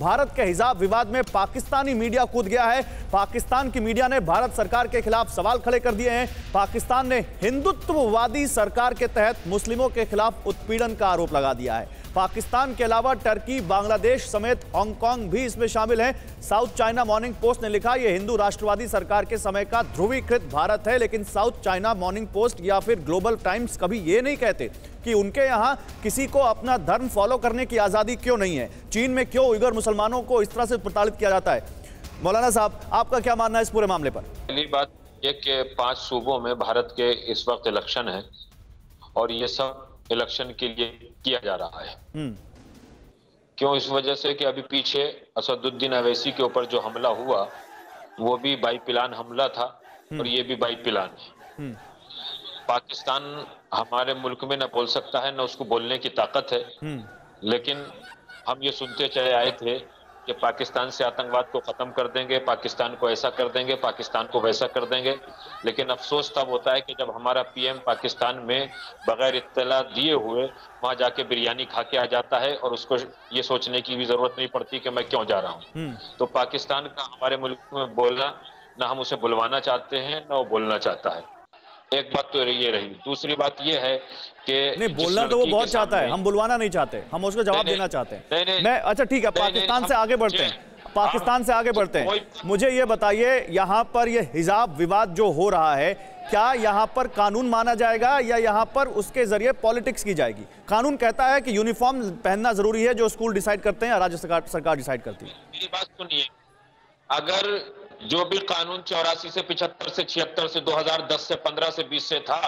भारत के हिजाब विवाद में पाकिस्तानी मीडिया कूद गया है। पाकिस्तान की मीडिया ने भारत सरकार के खिलाफ सवाल खड़े कर दिए हैं। पाकिस्तान ने हिंदुत्ववादी सरकार के तहत मुस्लिमों के खिलाफ उत्पीड़न का आरोप लगा दिया है। पाकिस्तान के अलावा टर्की, बांग्लादेश समेत हांगकांग भी इसमें शामिल है। साउथ चाइना मॉर्निंग पोस्ट ने लिखा, यह हिंदू राष्ट्रवादी सरकार के समय का ध्रुवीकृत भारत है। लेकिन साउथ चाइना मॉर्निंग पोस्ट या फिर ग्लोबल टाइम्स कभी यह नहीं कहते कि उनके यहां किसी को अपना धर्म फॉलो करने की आजादी क्यों नहीं है। चीन में क्यों उइगर मुसलमानों को इस तरह से प्रताड़ित किया जाता है। मौलाना साहब, आपका क्या मानना है इस पूरे मामले पर? पहली बात यह कि 5 सूबों में भारत के इस वक्त इलेक्शन है और ये सब इलेक्शन के लिए किया जा रहा है। क्यों? इस वजह से कि अभी पीछे असदुद्दीन अवैसी के ऊपर जो हमला हुआ वो भी बाई प्लान हमला था और ये भी बाई प्लान है। पाकिस्तान हमारे मुल्क में न बोल सकता है न उसको बोलने की ताकत है, लेकिन हम ये सुनते चले आए थे कि पाकिस्तान से आतंकवाद को खत्म कर देंगे, पाकिस्तान को ऐसा कर देंगे, पाकिस्तान को वैसा कर देंगे। लेकिन अफसोस तब होता है कि जब हमारा पीएम पाकिस्तान में बगैर इत्तला दिए हुए वहां जाके बिरयानी खा के आ जाता है और उसको ये सोचने की भी जरूरत नहीं पड़ती कि मैं क्यों जा रहा हूँ। तो पाकिस्तान का हमारे मुल्क में बोलना, ना हम उसे बुलवाना चाहते हैं ना वो बोलना चाहता है। एक बात तो ये रही। दूसरी बात ये है कि नहीं, बोलना तो वो बहुत चाहता है, हम बुलवाना नहीं चाहते, हम उसको जवाब देना चाहते हैं। मैं अच्छा ठीक है, पाकिस्तान से आगे बढ़ते हैं, पाकिस्तान से आगे बढ़ते हैं। मुझे ये बताइए, यहाँ पर ये हिजाब विवाद जो हो रहा है, क्या यहाँ पर कानून माना जाएगा या यहाँ पर उसके जरिए पॉलिटिक्स की जाएगी? कानून कहता है कि यूनिफॉर्म पहनना जरूरी है, जो स्कूल डिसाइड करते हैं या राज्य सरकार डिसाइड करती है। मेरी बात सुनिए, अगर जो भी कानून 84 से 75 से 76 से 2010 से 15 से 20 से था,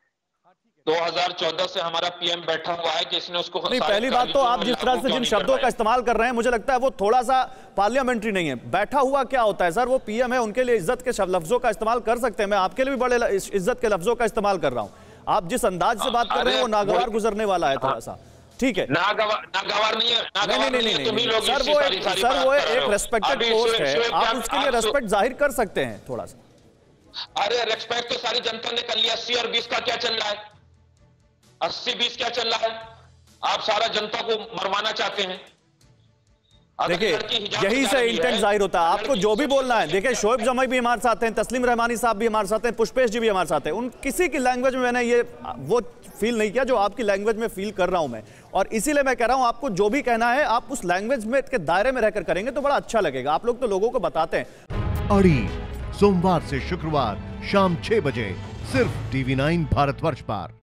2014 से हमारा पीएम बैठा हुआ है कि इसने उसको नहीं। पहली बात तो आप जिस तरह से जिन शब्दों का इस्तेमाल कर रहे हैं, मुझे लगता है वो थोड़ा सा पार्लियामेंट्री नहीं है। बैठा हुआ क्या होता है सर? वो पीएम है, उनके लिए इज्जत के लफ्जों का इस्तेमाल कर सकते हैं। मैं आपके लिए भी बड़े इज्जत के लफ्जों का इस्तेमाल कर रहा हूं। आप जिस अंदाज से बात कर रहे हैं वो नागवार गुजरने वाला है थोड़ा सा। ठीक है, नागवार नहीं है, नहीं, सर वो एक रेस्पेक्टेड पोस्ट है, आप उसके लिए रेस्पेक्ट जाहिर कर सकते हैं थोड़ा सा। अरे रेस्पेक्ट तो सारी जनता ने कर लिया। 80 और 20 का क्या चल रहा है? 80-20 क्या चल रहा है? आप सारा जनता को मरवाना चाहते हैं। देखिए, यही से इंटेंट जाहिर होता है। आपको जो भी बोलना है, देखिए शोएब जमाई भी हमारे साथ हैं, तस्लीम रहमानी साहब भी हमारे साथ हैं, पुष्पेश जी भी हमारे साथ हैं। उन किसी की लैंग्वेज में मैंने ये वो फील नहीं किया जो आपकी लैंग्वेज में फील कर रहा हूं मैं। और इसीलिए मैं कह रहा हूं, आपको जो भी कहना है आप उस लैंग्वेज में के दायरे में रहकर करेंगे तो बड़ा अच्छा लगेगा। आप लोग तो लोगों को बताते हैं। अड़ी सोमवार से शुक्रवार शाम 6 बजे सिर्फ TV9 भारतवर्ष पर।